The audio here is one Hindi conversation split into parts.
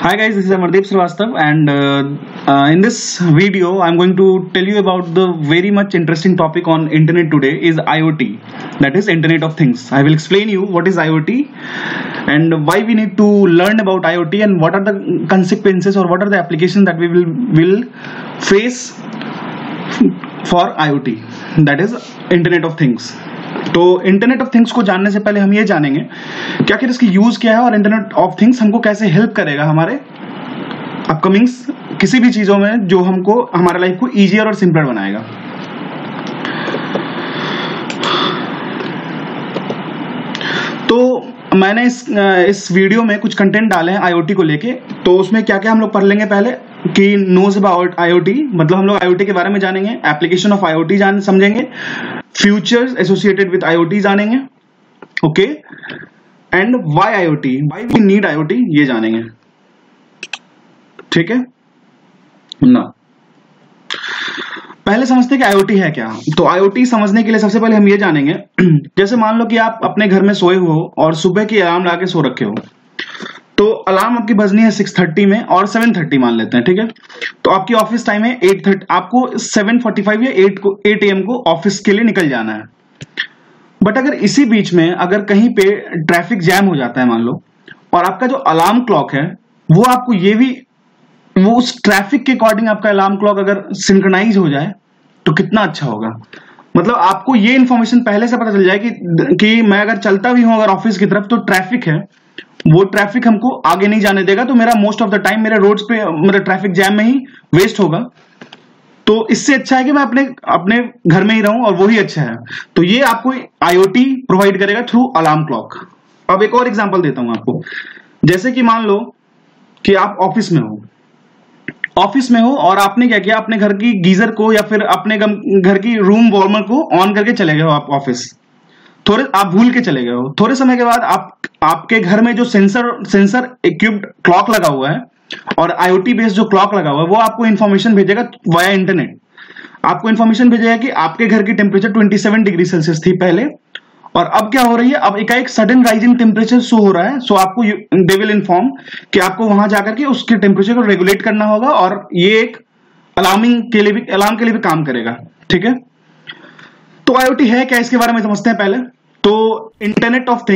Hi guys, this is Amardeep Srivastava and in this video I'm going to tell you about the very much interesting topic on internet today is IoT, that is Internet of Things. I will explain you what is IoT and why we need to learn about IoT and what are the consequences or what are the applications that we will face for IoT, that is Internet of Things. तो इंटरनेट ऑफ थिंग्स को जानने से पहले हम ये जानेंगे कि आखिर इसकी यूज क्या है और इंटरनेट ऑफ थिंग्स हमको कैसे हेल्प करेगा हमारे अपकमिंग किसी भी चीजों में जो हमको हमारे लाइफ को इजियर और सिंपलर बनाएगा। तो मैंने इस वीडियो में कुछ कंटेंट डाले हैं आईओटी को लेके, तो उसमें क्या क्या हम लोग पढ़ लेंगे पहले कि नोज अबाउट आईओटी, मतलब हम लोग आईओटी के बारे में जानेंगे, एप्लीकेशन ऑफ आईओटी समझेंगे, फ्यूचर्स एसोसिएटेड विद आईओटी जानेंगे, okay, and why IoT, why we need IoT ये जानेंगे, ठीक है ना। पहले समझते हैं कि आईओटी है क्या। तो आईओटी समझने के लिए सबसे पहले हम ये जानेंगे, जैसे मान लो कि आप अपने घर में सोए हो और सुबह की अलार्म लगा के सो रखे हो, तो अलार्म आपकी बजनी है 6:30 में और 7:30 मान लेते हैं, ठीक है। तो आपकी ऑफिस टाइम है 8:30, आपको 7:45 या 8 AM को ऑफिस के लिए निकल जाना है। बट अगर इसी बीच में अगर कहीं पे ट्रैफिक जैम हो जाता है मान लो, और आपका जो अलार्म क्लॉक है वो आपको ये भी वो उस ट्रैफिक के अकॉर्डिंग आपका अलार्म क्लॉक अगर सिंक्रोनाइज हो जाए तो कितना अच्छा होगा। मतलब आपको ये इंफॉर्मेशन पहले से पता चल जाए कि मैं अगर चलता भी हूं अगर ऑफिस की तरफ तो ट्रैफिक है, वो ट्रैफिक हमको आगे नहीं जाने देगा, तो मेरा मोस्ट ऑफ द टाइम मेरे रोड्स पे मेरा ट्रैफिक जैम में ही वेस्ट होगा। तो इससे अच्छा है कि मैं अपने घर में ही रहूं और वो ही अच्छा है। तो ये आपको आईओटी प्रोवाइड करेगा थ्रू अलार्म क्लॉक। अब एक और एग्जांपल देता हूं आपको, जैसे कि मान लो कि आप ऑफिस में हो और आपने क्या किया, अपने घर की गीजर को या फिर अपने घर की रूम वार्मर को ऑन करके चले गए हो आप ऑफिस, थोड़े आप भूल के चले गए हो, थोड़े समय के बाद आपके घर में जो सेंसर इक्विप्ड क्लॉक लगा हुआ है और आईओटी बेस्ड जो क्लॉक लगा हुआ है वो आपको इंफॉर्मेशन भेजेगा वाया इंटरनेट। आपको इंफॉर्मेशन भेजेगा कि आपके घर की टेम्परेचर 27 डिग्री सेल्सियस थी पहले, और अब क्या हो रही है, अब एकाएक सडन राइजिंग टेम्परेचर शो हो रहा है। सो आपको दे विल इन्फॉर्म कि आपको वहां जाकर के उसके टेम्परेचर को रेगुलेट करना होगा, और ये एक अलार्म के लिए भी काम करेगा, ठीक है। तो आईओटी है क्या, इसके बारे में समझते हैं पहले। तो internet of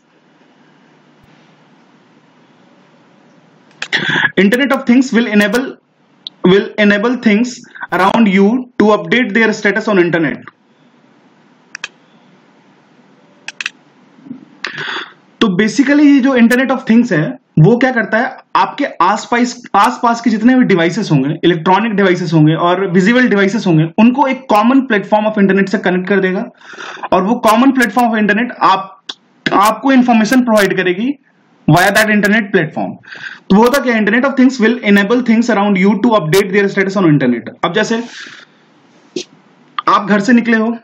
things will enable things around you to update their status on internet. तो बेसिकली ये जो इंटरनेट ऑफ थिंग्स है वो क्या करता है, आपके आसपास के जितने भी डिवाइसेस होंगे, इलेक्ट्रॉनिक डिवाइसेस होंगे और विजिबल डिवाइसेस होंगे, उनको एक कॉमन प्लेटफॉर्म ऑफ इंटरनेट से कनेक्ट कर देगा, और वो कॉमन प्लेटफॉर्म ऑफ इंटरनेट आपको इंफॉर्मेशन प्रोवाइड करेगी via that internet platform. तो वो होता क्या, internet of things will enable things around you to update their status on internet. अब जैसे आप घर से निकले हो,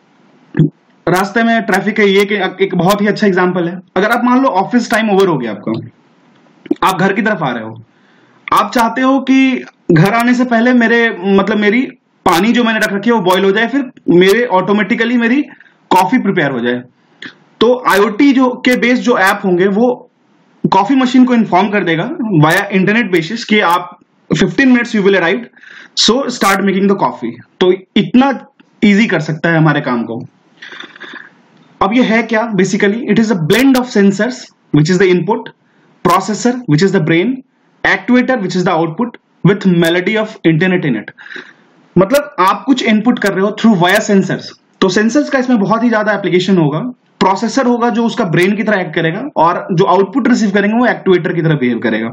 रास्ते में ट्रैफिक है, ये एक बहुत ही अच्छा एग्जांपल है। अगर आप मान लो ऑफिस टाइम ओवर हो गया आपका, आप घर की तरफ आ रहे हो, आप चाहते हो कि घर आने से पहले मेरी पानी जो मैंने रख रखी है वो बॉयल हो जाए, फिर मेरे ऑटोमेटिकली मेरी कॉफी प्रिपेयर हो जाए। तो आईओटी के बेस्ड जो ऐप होंगे वो कॉफी मशीन को इन्फॉर्म कर देगा वाया इंटरनेट बेसिस कि आप 15 minutes you will arrive, so start making the coffee. तो इतना इजी कर सकता है हमारे काम को। अब ये है क्या, basically it is a blend of sensors which is the input, processor which is the brain, actuator which is the output with melody of internet in it. मतलब आप कुछ इनपुट कर रहे हो थ्रू वाया सेंसर्स, तो सेंसर्स का इसमें बहुत ही ज्यादा एप्लीकेशन होगा। प्रोसेसर होगा जो उसका ब्रेन की तरह एक्ट करेगा, और जो आउटपुट रिसीव करेंगे वो एक्चुएटर की तरह बिहेव करेगा।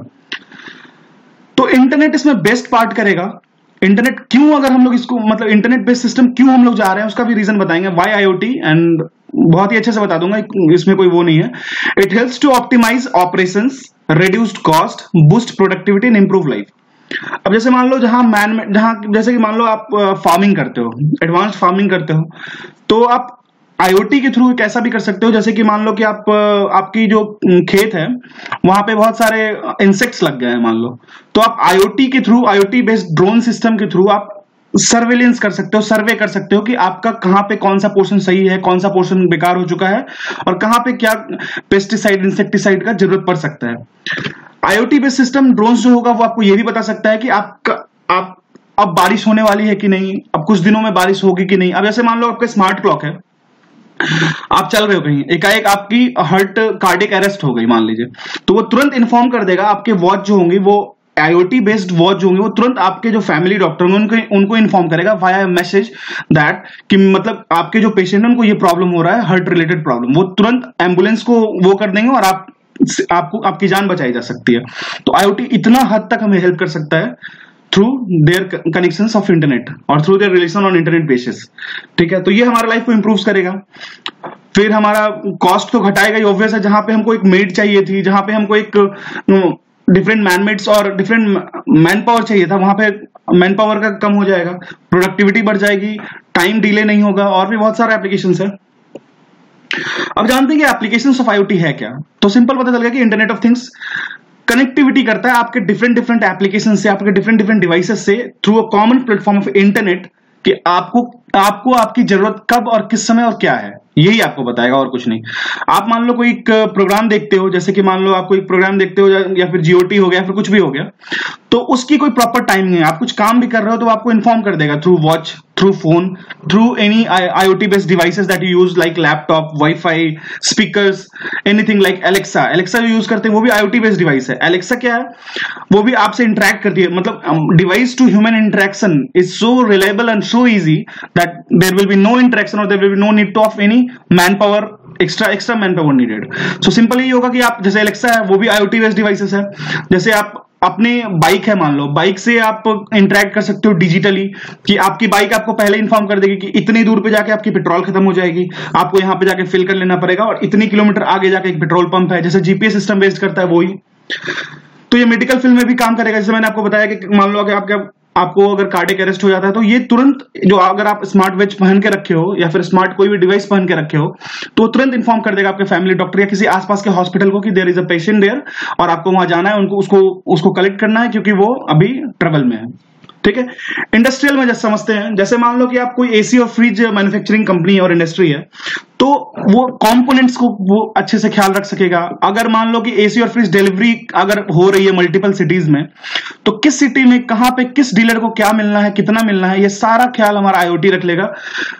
तो इंटरनेट इसमें बेस्ट पार्ट करेगा। इंटरनेट क्यों, अगर हम लोग इसको मतलब इंटरनेट बेस्ड सिस्टम क्यों हम लोग जा रहे हैं उसका भी रीजन बताएंगे, व्हाई आईओटी, एंड बहुत ही अच्छे से बता दूंगा, इसमें कोई वो नहीं है। It helps to optimise operations, reduced cost, boost productivity and improve life. अब जैसे मान लो जैसे कि मान लो आप फार्मिंग करते हो, एडवांस फार्मिंग करते हो, तो आप आईओटी के थ्रू कैसा भी कर सकते हो। जैसे कि मान लो कि आपकी जो खेत है वहां पे बहुत सारे इंसेक्ट्स लग गए हैं मान लो, तो आप आईओटी के through, IoT based drone system के थ्रू आप सर्वेलेंस कर सकते हो, सर्वे कर सकते हो कि आपका कहां पे कौन सा पोर्शन सही है, कौन सा पोर्शन बेकार हो चुका है, और कहां पे क्या पेस्टिसाइड इंसेक्टिसाइड का जरूरत पड़ सकता है। IoT बेस्ड सिस्टम ड्रोन्स जो होगा वो आपको ये भी बता सकता है कि आप अब बारिश होने वाली है कि नहीं, अब कुछ दिनों में बारिश होगी कि नहीं। अब जैसे मान लो आपका स्मार्ट क्लॉक है, आप चल रहे हो कहीं, एकाएक आपकी हार्ट कार्डियक अरेस्ट हो गई मान लीजिए, तो वो तुरंत इन्फॉर्म कर देगा। आपके वॉच जो होंगी वो IoT बेस्ड वॉच जो होंगे वो तुरंत आपके जो फैमिली डॉक्टर होंगे उनको इन्फॉर्म करेगा वाया मैसेज दैट कि मतलब आपके जो पेशेंट है उनको ये प्रॉब्लम हो रहा है, हार्ट रिलेटेड प्रॉब्लम, वो तुरंत एम्बुलेंस को वो कर देंगे और आपको आपकी जान बचाई जा सकती है। तो IoT इतना हद तक हमें हेल्प कर सकता है through their connections of internet और through their relation on internet basis. ठीक है, तो ये हमारा लाइफ को इंप्रूव करेगा। फिर हमारा कॉस्ट तो घटाएगा ही, ऑब्वियस है। जहां पे हमको एक मेड चाहिए थी, जहां पे हमको एक डिफरेंट मैनमेड्स और डिफरेंट मैन पावर चाहिए था, वहां पे मैन पावर का कम हो जाएगा, प्रोडक्टिविटी बढ़ जाएगी, टाइम डिले नहीं होगा, और भी बहुत सारे एप्लीकेशंस है। अब जानते हैं कि एप्लीकेशंस ऑफ IoT है क्या। तो सिंपल पता चल गया कि इंटरनेट ऑफ थिंग्स कनेक्टिविटी करता है आपके डिफरेंट एप्लीकेशन से, आपके डिफरेंट डिवाइसेस से through a common platform of internet, कि आपको आपकी जरूरत कब और किस समय और क्या है, यही आपको बताएगा और कुछ नहीं। आप मान लो कोई एक प्रोग्राम देखते हो, जैसे कि मान लो आप कोई प्रोग्राम देखते हो या फिर GOT हो गया, फिर कुछ भी हो गया, तो उसकी कोई प्रॉपर टाइमिंग है। आप कुछ काम भी कर रहे हो तो आपको इन्फॉर्म कर देगा through watch, through phone, through any IoT based devices that you use, like laptop, wifi, speakers, anything like Alexa जो यूज करते हैं वो भी IoT बेस्ड डिवाइस है। एलेक्सा क्या है, वो भी आपसे इंटरेक्ट करती है, मतलब device to human interaction is so reliable and so easy that there will be no interaction और there will be no need to of any man power, extra man power needed. So simple ये होगा कि आप जैसे एलेक्सा है वो भी IoT बेस्ड डिवाइसेस है। जैसे आप अपने बाइक है, मान लो बाइक से आप इंटरेक्ट कर सकते हो डिजिटली, कि आपकी बाइक आपको पहले इन्फॉर्म कर देगी कि इतनी दूर पे जाके आपकी पेट्रोल खत्म हो जाएगी, आपको यहाँ पे जाके फिल कर लेना पड़ेगा, और इतनी किलोमीटर आगे जाके एक पेट्रोल पंप है। जैसे GPS सिस्टम बेस्ड करता है वही। तो ये मेडिकल फील्ड में भी काम करेगा। जैसे मैंने आपको बताया कि मान लो अगर आपको अगर कार्डियक अरेस्ट हो जाता है तो ये तुरंत, जो अगर आप स्मार्ट वॉच पहन के रखे हो या फिर स्मार्ट कोई भी डिवाइस पहन के रखे हो, तो तुरंत इन्फॉर्म कर देगा आपके फैमिली डॉक्टर या किसी आसपास के हॉस्पिटल को कि there is a patient there, और आपको वहां जाना है, उनको उसको कलेक्ट करना है क्योंकि वो अभी ट्रबल में है। ठीक है, इंडस्ट्रियल में जैसे समझते हैं, जैसे मान लो कि आप कोई AC और फ्रिज मैन्युफैक्चरिंग कंपनी और इंडस्ट्री है, तो वो कंपोनेंट्स को वो अच्छे से ख्याल रख सकेगा। अगर मान लो कि AC और फ्रिज डिलीवरी अगर हो रही है मल्टीपल सिटीज में, तो किस सिटी में कहां पे किस डीलर को क्या मिलना है, कितना मिलना है, ये सारा ख्याल हमारा IoT रख लेगा।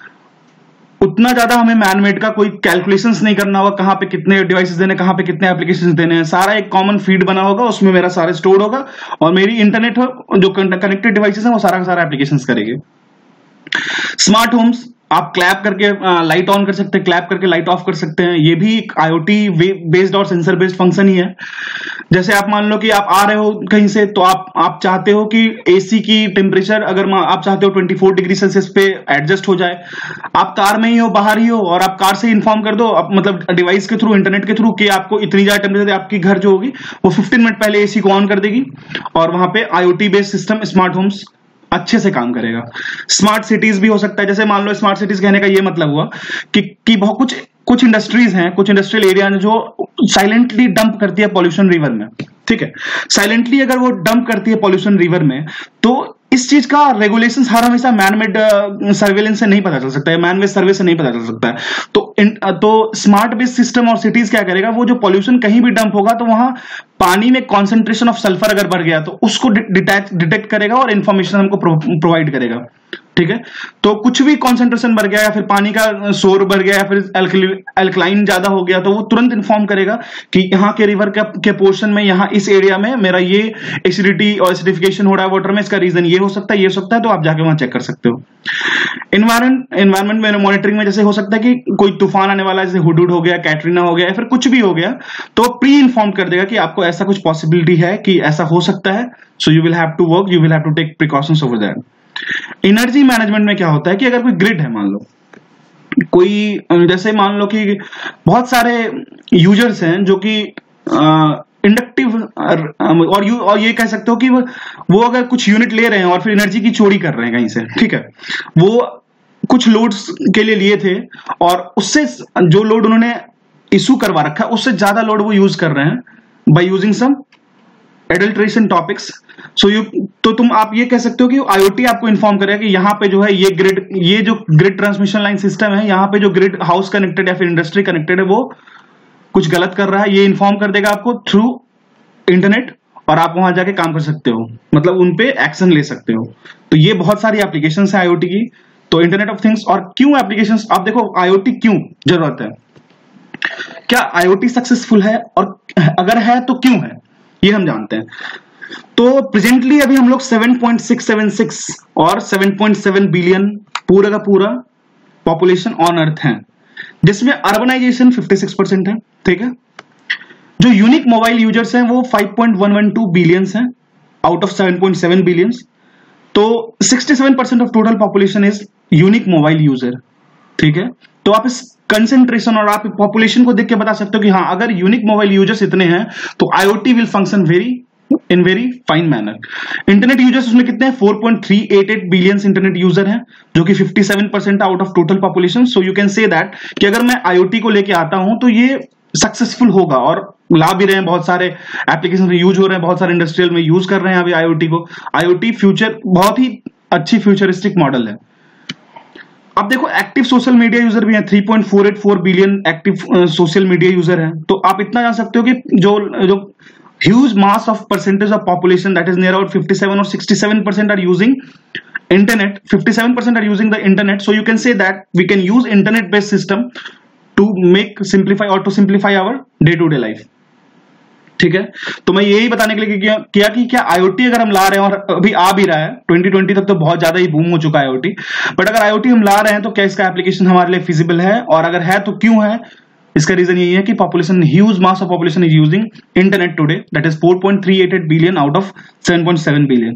उतना ज्यादा हमें मैनमेड का कोई कैलकुलेशंस नहीं करना होगा, कहां पे कितने डिवाइसेस देने, कहां पे कितने एप्लीकेशंस देने हैं, सारा एक कॉमन फीड बना होगा, उसमें मेरा सारा स्टोर होगा, और मेरी इंटरनेट जो कनेक्टेड डिवाइसेस हैं वो सारा का सारा एप्लीकेशंस करेंगे। स्मार्ट होम्स, आप क्लैप करके लाइट ऑन कर सकते हैं, क्लैप करके लाइट ऑफ कर सकते हैं, ये भी एक IoT बेस्ड और सेंसर बेस्ड फंक्शन ही है। जैसे आप मान लो कि आप आ रहे हो कहीं से, तो आप चाहते हो कि AC की टेम्परेचर अगर आप चाहते हो 24 डिग्री सेल्सियस पे एडजस्ट हो जाए, आप कार में ही हो, बाहर ही हो, और आप कार से इन्फॉर्म कर दो, मतलब डिवाइस के थ्रू, इंटरनेट के थ्रू, कि आपको इतनी ज्यादा टेम्परेचर, आपकी घर जो होगी वो 15 मिनट पहले AC को ऑन कर देगी, और वहां पे IoT based system smart homes अच्छे से काम करेगा। स्मार्ट सिटीज भी हो सकता है। जैसे मान लो स्मार्ट सिटीज कहने का ये मतलब हुआ कि बहुत कुछ इंडस्ट्रीज हैं, कुछ इंडस्ट्रियल एरिया हैं जो साइलेंटली डंप करती है पॉल्यूशन रिवर में। ठीक है, साइलेंटली अगर वो डंप करती है पॉल्यूशन रिवर में, तो इस चीज का रेगुलेशन हर हमेशा मैनमेड सर्वेलेंस से नहीं पता चल सकता है, मैनमेड सर्वे से नहीं पता चल सकता है। तो स्मार्ट बेस्ड सिस्टम और सिटीज क्या करेगा, वो जो पॉल्यूशन कहीं भी डंप होगा तो वहां पानी में कॉन्सेंट्रेशन ऑफ सल्फर अगर बढ़ गया तो उसको डिटेक्ट करेगा और इंफॉर्मेशन हमको प्रोवाइड करेगा। ठीक है, तो कुछ भी कॉन्सेंट्रेशन बढ़ गया या फिर पानी का शोर बढ़ गया या फिर अल्कलाइन ज्यादा हो गया, तो वो तुरंत इन्फॉर्म करेगा कि यहाँ के रिवर के पोर्शन में, यहाँ इस एरिया में मेरा ये एसिडिटी और एसिडिफिकेशन हो रहा है वाटर में, इसका रीजन ये हो सकता है, ये हो सकता है, तो आप जाके वहां चेक कर सकते हो। एनवायरमेंट में मॉनिटरिंग में जैसे हो सकता है कि कोई तूफान आने वाला है, जैसे हुडहुड हो गया, कैटरीना हो गया, या फिर कुछ भी हो गया, तो प्री इन्फॉर्म कर देगा कि आपको ऐसा कुछ पॉसिबिलिटी है कि ऐसा हो सकता है, so you will have to work, you will have to take precautions over that. Energy management में क्या होता है कि अगर कोई ग्रिड है, मान लो कोई, जैसे मान लो कि बहुत सारे यूजर्स हैं जो कि इंडक्टिव और ये कह सकते हो कि वो अगर कुछ यूनिट ले रहे हैं और फिर एनर्जी की चोरी कर रहे हैं कहीं से। ठीक है, वो कुछ लोड्स के लिए थे और उससे जो लोड उन्होंने इशू करवा रखा है उससे ज्यादा लोड वो यूज कर रहे हैं by using some adulteration topics. तो तुम आप ये कह सकते हो कि IoT आपको इन्फॉर्म करेगा कि यहाँ पे जो है ये जो ग्रिड ट्रांसमिशन लाइन सिस्टम है, यहाँ पे जो ग्रिड हाउस कनेक्टेड या फिर इंडस्ट्री कनेक्टेड है वो कुछ गलत कर रहा है, ये इन्फॉर्म कर देगा आपको थ्रू इंटरनेट, और आप वहां जाके काम कर सकते हो, मतलब उन पे एक्शन ले सकते हो। तो ये बहुत सारी एप्लीकेशंस है आईओटी की। तो इंटरनेट ऑफ थिंग्स और क्यों एप्लीकेशंस, आप देखो आईओटी क्यों जरूरत है, क्या आईओटी सक्सेसफुल है, और अगर है तो क्यों है, ये हम जानते हैं। तो प्रेजेंटली अभी हम लोग 7.676 और 7.7 बिलियन पूरा का पूरा पॉपुलेशन ऑन अर्थ है, जिसमें अर्बनाइजेशन 56% है, ठीक है। जो यूनिक मोबाइल यूजर्स हैं वो 5.112 बिलियंस हैं आउट ऑफ 7.7 बिलियंस। तो 67% of total population is unique mobile user, ठीक है। तो आप इस कंसेंट्रेशन और आप पॉपुलेशन को देख के बता सकते हो कि हाँ, अगर यूनिक मोबाइल यूजर्स इतने हैं तो IoT will function in very fine manner. Internet users उसमें कितने हैं, 4.388 बिलियंस इंटरनेट यूजर हैं, जो कि 57% out of total population. So you can say that कि अगर मैं आईओटी को लेके आता हूं तो ये सक्सेसफुल होगा, और ला भी रहे हैं, बहुत सारे एप्लीकेशन में यूज हो रहे हैं, बहुत सारे इंडस्ट्रियल में यूज कर रहे हैं अभी आईओटी को। आईओटी फ्यूचर बहुत ही अच्छी फ्यूचरिस्टिक मॉडल है। अब देखो एक्टिव सोशल मीडिया यूजर भी हैं, 3.484 billion active social media user हैं। तो आप इतना जान सकते हो कि जो huge mass of percentage of population that is near about 57 और 67% are using internet, 57% are using the internet. So you can say that we can use internet based system to make simplify और to simplify our day to day life, ठीक है। तो मैं यही बताने के लिए किया कि क्या आईओटी अगर हम ला रहे हैं, और अभी आ भी रहा है 2020 तक तो बहुत ज्यादा ही बूम हो चुका है आईओटी, बट अगर आईओटी हम ला रहे हैं तो क्या इसका एप्लीकेशन हमारे लिए फिजिबल है, और अगर है तो क्यों है। इसका रीजन यही है कि population, huge mass of population is using internet today, that is 4.388 billion out of 7.7 billion.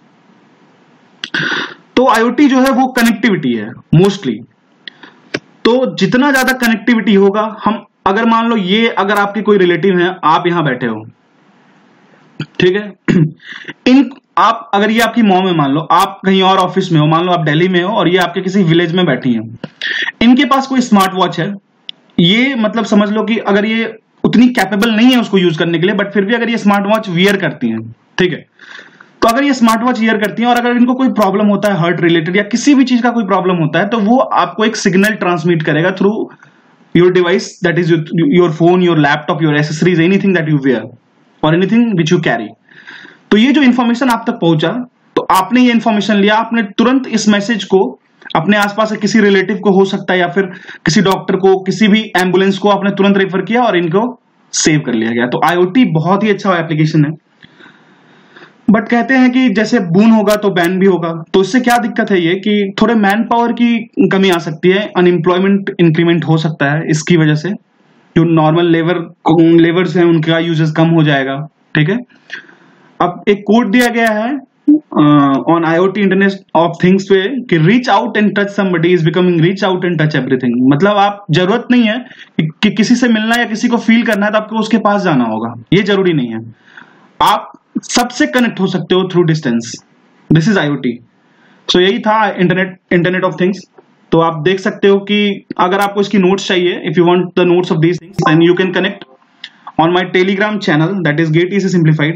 तो आईओटी जो है वो कनेक्टिविटी है मोस्टली। तो जितना ज्यादा कनेक्टिविटी होगा, हम अगर मान लो ये अगर आपके कोई रिलेटिव हैं, आप यहां बैठे हो, ठीक है, आप अगर ये आपकी मॉम है, मान लो आप कहीं और ऑफिस में हो, मान लो आप दिल्ली में हो और ये आपके किसी विलेज में बैठी हैं, इनके पास कोई स्मार्ट वॉच है, ये मतलब समझ लो कि अगर ये उतनी कैपेबल नहीं है उसको यूज करने के लिए, बट फिर भी अगर ये स्मार्ट वॉच वियर करती हैं, ठीक है, तो अगर ये स्मार्ट वॉच वियर करती हैं और अगर इनको कोई प्रॉब्लम होता है हार्ट रिलेटेड या किसी भी चीज का कोई प्रॉब्लम होता है, तो वो आपको एक सिग्नल ट्रांसमिट करेगा through your device, that is your phone, your laptop, your accessories, anything that you wear और एनीथिंग विच यू कैरी। तो ये जो इंफॉर्मेशन आप तक पहुंचा, तो आपने ये इंफॉर्मेशन लिया, आपने तुरंत इस मैसेज को अपने आसपास किसी रिलेटिव को, हो सकता है या फिर किसी डॉक्टर को, किसी भी एम्बुलेंस को आपने तुरंत रेफर किया और इनको सेव कर लिया गया। तो आईओटी बहुत ही अच्छा एप्लीकेशन है, बट कहते हैं कि जैसे बून होगा तो बैन भी होगा। तो इससे क्या दिक्कत है, ये कि थोड़े मैन पावर की कमी आ सकती है, अनएम्प्लॉयमेंट इंक्रीमेंट हो सकता है इसकी वजह से, जो नॉर्मल लेबर्स हैं उनका यूजेस कम हो जाएगा, ठीक है। अब एक कोड दिया गया है on IoT internet of things पे कि reach out and touch somebody is becoming reach out and touch everything. मतलब आप जरूरत नहीं है कि किसी से मिलना या किसी को फील करना है तो आपको उसके पास जाना होगा, ये जरूरी नहीं है, आप सबसे कनेक्ट हो सकते हो through distance. This is IoT. So यही था इंटरनेट ऑफ थिंग्स। तो आप देख सकते हो कि अगर आपको इसकी नोट्स चाहिए, if you want the notes of these things, then you can connect on my telegram channel, that is GateEC Simplified.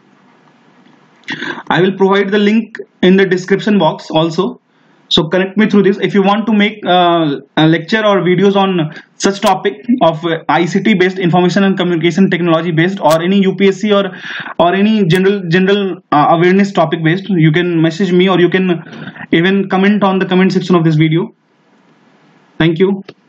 I will provide the link in the description box also, so connect me through this. If you want to make a lecture or videos on such topic of ICT based, information and communication technology based, or any UPSC or any general awareness topic based, you can message me or you can even comment on the comment section of this video. Thank you.